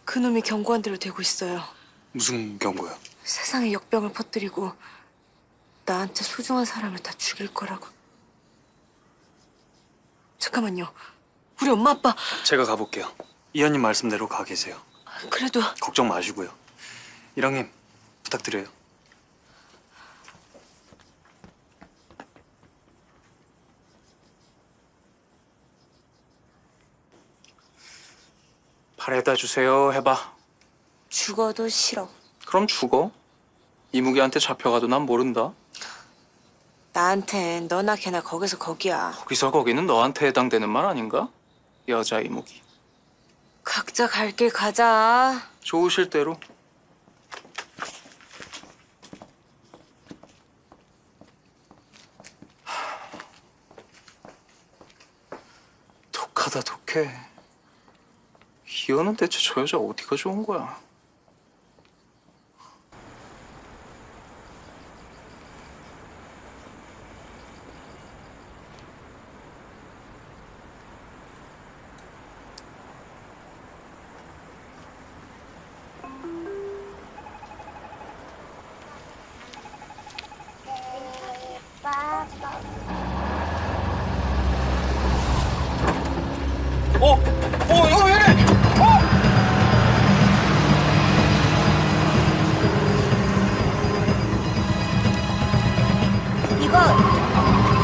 그놈이 경고한 대로 되고 있어요. 무슨 경고요? 세상에 역병을 퍼뜨리고 나한테 소중한 사람을 다 죽일 거라고. 잠깐만요. 우리 엄마 아빠. 제가 가볼게요. 이현님 말씀대로 가 계세요. 그래도 걱정 마시고요. 이랑님 부탁드려요. 바래다 주세요 해봐. 죽어도 싫어. 그럼 죽어. 이무기한테 잡혀가도 난 모른다. 나한텐 너나 걔나 거기서 거기야. 거기서 거기는 너한테 해당되는 말 아닌가? 여자 이무기. 각자 갈 길 가자. 좋으실 대로. 독하다 독해. 희연은 대체 저 여자 어디가 좋은 거야? 이거 왜 이래? 이거